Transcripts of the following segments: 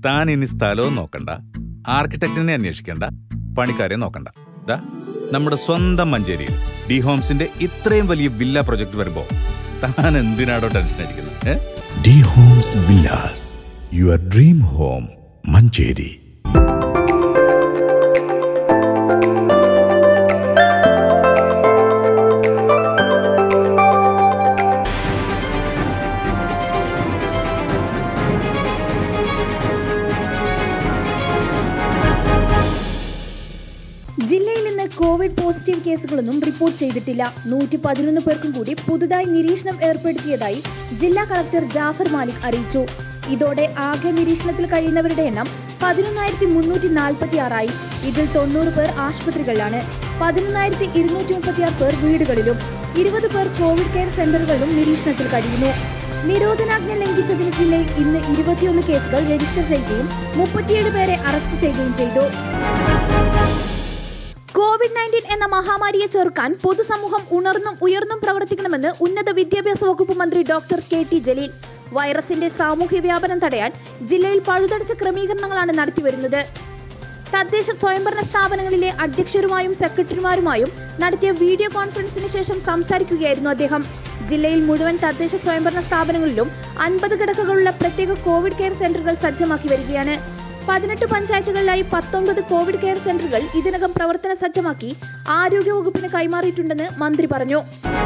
താൻ ഇനി സ്ഥലവും നോക്കണ്ട, ആർക്കിടെക്റ്റിനെ അന്വേഷിക്കണ്ട, പണിക്കാരെ നോക്കണ്ട. നമ്മുടെ സ്വന്തം മഞ്ചേരിയിൽ ഡി ഹോംസിന്റെ ഇത്രയും വലിയ വില്ല പ്രൊജക്ട് വരുമ്പോ താൻ എന്തിനാടോ ടെൻഷൻ അടിക്കുന്നത്? D homes villas, your dream home, Manjeri. ജില്ലയിൽ ഇന്ന് കോവിഡ് പോസിറ്റീവ് കേസുകളൊന്നും റിപ്പോർട്ട് ചെയ്തിട്ടില്ല. 111 പേർക്കും കൂടി പുതുതായി നിരീക്ഷണം ഏർപ്പെടുത്തിയതായി ജില്ലാ കളക്ടർ ജാഫർ മാലിക് അറിയിച്ചു. ഇതോടെ ആകെ നിരീക്ഷണത്തിൽ കഴിയുന്നവരുടെ എണ്ണം 11,346 ആയി. ഇതിൽ 90 പേർ ആശുപത്രികളിലാണ്, 11,236 പേർ വീടുകളിലും, 20 പേർ കോവിഡ് കെയർ സെന്ററുകളിലും നിരീക്ഷണത്തിൽ കഴിയുന്നു. നിരോധനാജ്ഞ ലംഘിച്ചതിന് ജില്ലയിൽ ഇന്ന് 21 കേസുകൾ രജിസ്റ്റർ ചെയ്യുകയും 37 പേരെ അറസ്റ്റ് ചെയ്യുകയും ചെയ്തു. COVID-19 എന്ന മഹാമാരിയെ ചെറുക്കാൻ പൊതുസമൂഹം ഉയർന്നും പ്രവർത്തിക്കണമെന്ന് ഉന്നത വിദ്യാഭ്യാസ വകുപ്പ് മന്ത്രി ഡോക്ടർ KT ജലീൽ. വൈറസിന്റെ സാമൂഹ്യ വ്യാപനം തടയാൻ ജില്ലയിൽ പഴുതടച്ച ക്രമീകരണങ്ങളാണ് നടത്തിവരുന്നത്. തദ്ദേശ സ്വയംഭരണ സ്ഥാപനങ്ങളിലെ അധ്യക്ഷരുമായും സെക്രട്ടറിമാരുമായും നടത്തിയ വീഡിയോ കോൺഫറൻസിന് ശേഷം സംസാരിക്കുകയായിരുന്നു അദ്ദേഹം. ജില്ലയിൽ മുഴുവൻ തദ്ദേശ സ്വയംഭരണ സ്ഥാപനങ്ങളിലും 50 കിടക്കകളുള്ള പ്രത്യേക കോവിഡ് കെയർ സെന്ററുകൾ സജ്ജമാക്കി വരികയാണ്. 18 പഞ്ചായത്തുകളിലായി 19 കോവിഡ് കെയർ സെന്ററുകൾ ഇതിനകം പ്രവർത്തന സജ്ജമാക്കി ആരോഗ്യവകുപ്പിന് കൈമാറിയിട്ടുണ്ടെന്ന് മന്ത്രി പറഞ്ഞു.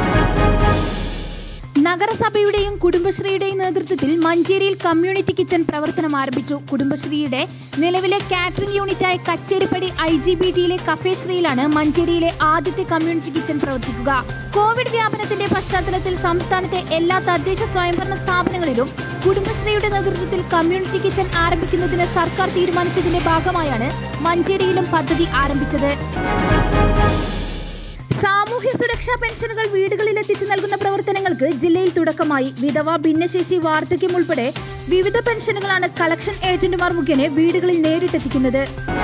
നഗരസഭയുടെയും കുടുംബശ്രീയുടെയും നേതൃത്വത്തിൽ മഞ്ചേരിയിൽ കമ്മ്യൂണിറ്റി കിച്ചൺ പ്രവർത്തനം ആരംഭിച്ചു. കുടുംബശ്രീയുടെ നിലവിലെ കാറ്ററിംഗ് യൂണിറ്റായ കച്ചേരിപ്പടി IGBTയിലെ കഫേ ശ്രീയിലാണ് മഞ്ചേരിയിലെ ആദ്യത്തെ കമ്മ്യൂണിറ്റി കിച്ചൺ പ്രവർത്തിക്കുക. കോവിഡ് വ്യാപനത്തിന്റെ പശ്ചാത്തലത്തിൽ സംസ്ഥാനത്തെ എല്ലാ തദ്ദേശ സ്വയംഭരണ സ്ഥാപനങ്ങളിലും കുടുംബശ്രീയുടെ നേതൃത്വത്തിൽ കമ്മ്യൂണിറ്റി കിച്ചൺ ആരംഭിക്കുന്നതിന് സർക്കാർ തീരുമാനിച്ചതിന്റെ ഭാഗമായാണ് മഞ്ചേരിയിലും പദ്ധതി ആരംഭിച്ചത്. സാമൂഹ്യ സുരക്ഷാ പെൻഷനുകൾ വീടുകളിൽ എത്തിച്ചു നൽകുന്ന പ്രവർത്തനങ്ങൾക്ക് ജില്ലയിൽ തുടക്കമായി. വിധവ, ഭിന്നശേഷി, വാർദ്ധക്യം ഉൾപ്പെടെ വിവിധ പെൻഷനുകളാണ് കളക്ഷൻ ഏജന്റുമാർ മുഖേന വീടുകളിൽ നേരിട്ടെത്തിക്കുന്നത്.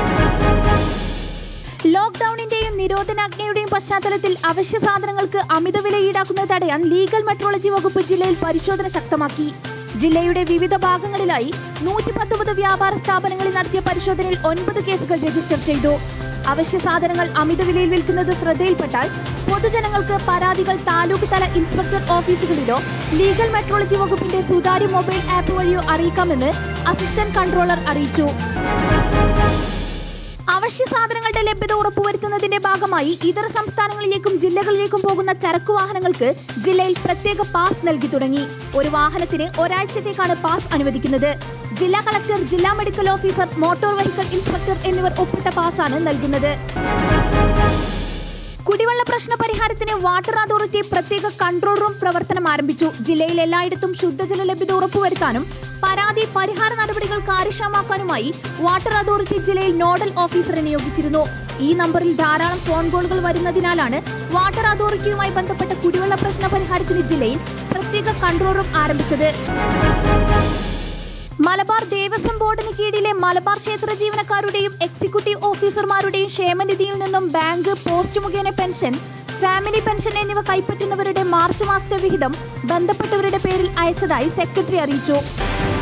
ലോക്ക്ഡൌണിന്റെയും നിരോധനാജ്ഞയുടെയും പശ്ചാത്തലത്തിൽ അവശ്യ സാധനങ്ങൾക്ക് അമിതവില ഈടാക്കുന്നത് തടയാൻ ലീഗൽ മെട്രോളജി വകുപ്പ് ജില്ലയിൽ പരിശോധന ശക്തമാക്കി. ജില്ലയുടെ വിവിധ ഭാഗങ്ങളിലായി 119 വ്യാപാര സ്ഥാപനങ്ങളിൽ നടത്തിയ പരിശോധനയിൽ 9 കേസുകൾ രജിസ്റ്റർ ചെയ്തു. അവശ്യ സാധനങ്ങൾ അമിതവിലയിൽ വിൽക്കുന്നത് ശ്രദ്ധയിൽപ്പെട്ടാൽ പൊതുജനങ്ങൾക്ക് പരാതികൾ താലൂക്ക് തല ഇൻസ്പെക്ടർ ഓഫീസുകളിലോ ലീഗൽ മെട്രോളജി വകുപ്പിന്റെ സുതാര്യ മൊബൈൽ ആപ്പ് വഴിയോ അറിയിക്കാമെന്ന് അസിസ്റ്റന്റ് കൺട്രോളർ അറിയിച്ചു. അവശ്യ സാധനങ്ങളുടെ ലഭ്യത ഉറപ്പുവരുത്തുന്നതിന്റെ ഭാഗമായി ഇതര സംസ്ഥാനങ്ങളിലേക്കും ജില്ലകളിലേക്കും പോകുന്ന ചരക്കു വാഹനങ്ങൾക്ക് ജില്ലയിൽ പ്രത്യേക പാസ് നൽകി തുടങ്ങി. ഒരു വാഹനത്തിന് ഒരാഴ്ചത്തേക്കാണ് പാസ് അനുവദിക്കുന്നത്. ജില്ലാ കളക്ടർ, ജില്ലാ medical officer, motor vehicle inspector എന്നിവർ ഒപ്പിട്ട പാസാണ് നൽകുന്നത്. കുടിവെള്ള പ്രശ്ന പരിഹാരത്തിന് വാട്ടർ അതോറിറ്റി പ്രത്യേക കൺട്രോൾ റൂം പ്രവർത്തനം ആരംഭിച്ചു. ജില്ലയിൽ എല്ലായിടത്തും ശുദ്ധജല ലഭ്യത ഉറപ്പുവരുത്താനും പരാതി പരിഹാര നടപടികൾ കാര്യക്ഷമമാക്കാനുമായി വാട്ടർ അതോറിറ്റി ജില്ലയിൽ നോഡൽ ഓഫീസറെ നിയോഗിച്ചിരുന്നു. ഈ നമ്പറിൽ ധാരാളം ഫോൺ കോളുകൾ വരുന്നതിനാലാണ് വാട്ടർ അതോറിറ്റിയുമായി ബന്ധപ്പെട്ട കുടിവെള്ള പ്രശ്ന പരിഹാരത്തിന് ജില്ലയിൽ പ്രത്യേക കൺട്രോൾ റൂം ആരംഭിച്ചത്. മലബാർ ദേവസ്വം ബോർഡിന് കീഴിലെ മലബാർ ക്ഷേത്ര ജീവനക്കാരുടെയും എക്സിക്യൂട്ടീവ് ഓഫീസർമാരുടെയും ക്ഷേമനിധിയിൽ നിന്നും ബാങ്ക്, പോസ്റ്റ് മുഖേന പെൻഷൻ, ഫാമിലി പെൻഷൻ എന്നിവ കൈപ്പറ്റുന്നവരുടെ മാർച്ച് മാസത്തെ വിഹിതം ബന്ധപ്പെട്ടവരുടെ പേരിൽ അയച്ചതായി സെക്രട്ടറി അറിയിച്ചു.